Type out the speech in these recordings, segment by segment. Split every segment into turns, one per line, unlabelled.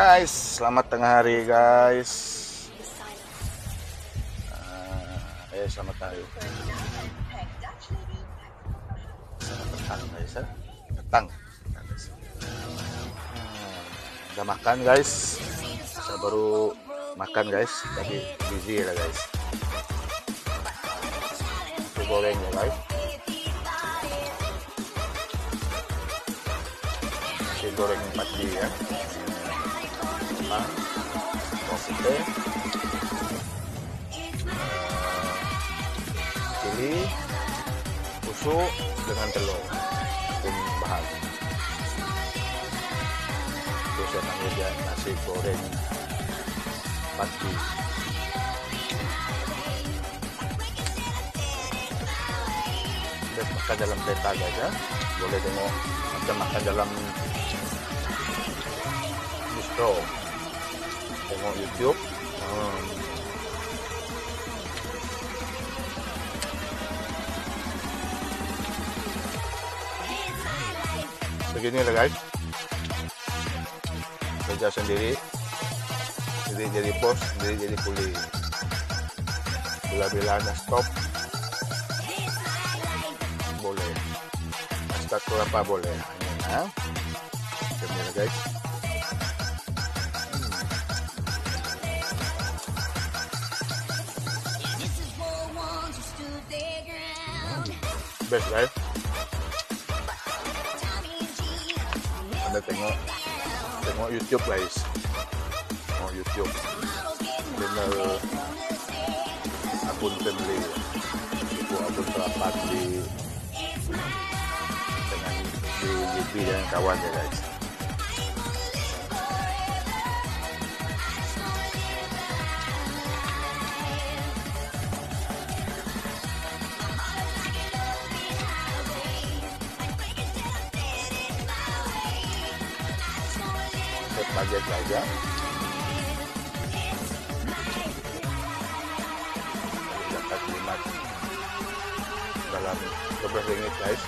guys, selamat tengah hari guys. Selamat hari. Selamat petang guys ya. Petang. Udah makan guys. Saya baru makan guys. Tadi busy lah guys. Nasi goreng ya guys. Nasi goreng 4D ya. Kopi, chili, susu dengan telur dan bahan. Itu saya panggil dia nasi goreng pagi. Kita makan dalam kereta aja, boleh tengok macam makan dalam bistro. Tengok YouTube. Beginilah guys. Kerja sendiri. Jadi bos, jadi kuli. Bila-bila nak stop boleh. Start berapa boleh. Nah. Beginilah guys. Best guys. Anda tengok YouTube guys. Tengok YouTube channel Abun Family. Itu Abun Terapat dengan di dan kawan ya guys. Bagian saja. Dapat jimat dalam 12 ringgit guys.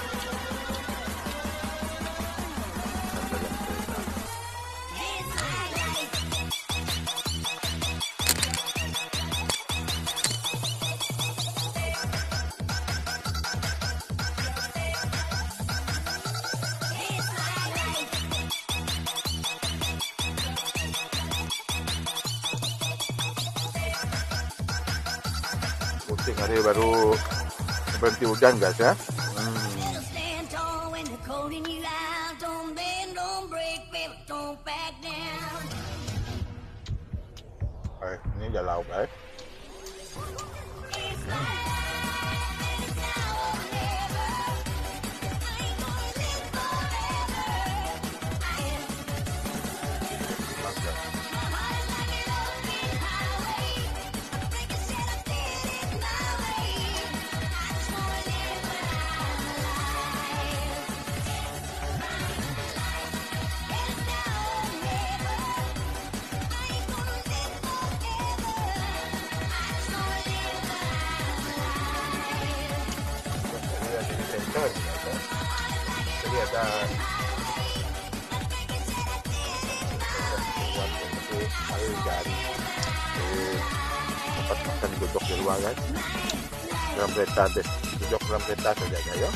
Hari baru berhenti hujan guys ya. Ini udah lauk guys. Jadi ada air jari tempat makan duduk di luar kan, dalam kereta duduk dalam kereta saja ya.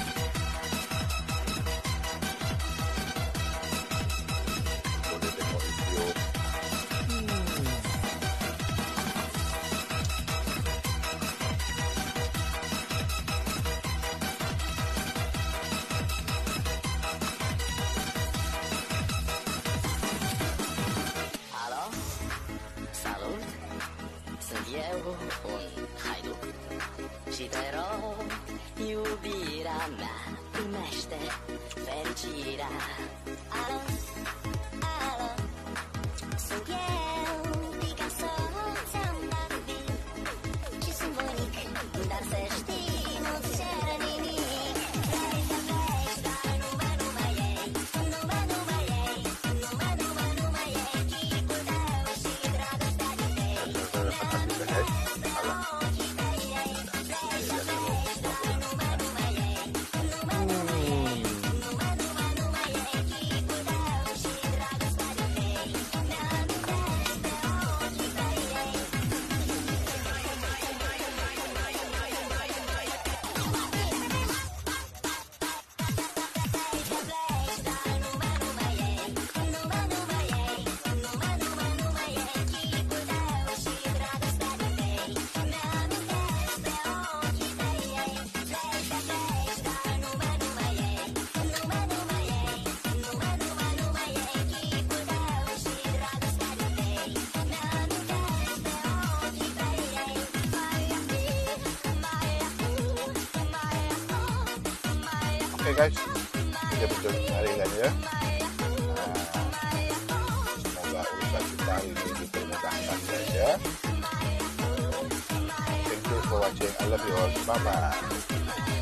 Boleh tengok video. Oke guys, kita betul hari ya. Semoga usaha kita hari ini dipermudahkan guys ya. Thank you for watching. I love you all. Bye bye.